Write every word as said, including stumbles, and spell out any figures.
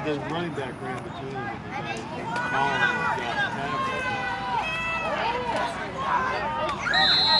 the running back ran between them, and the guy following him got the tackle.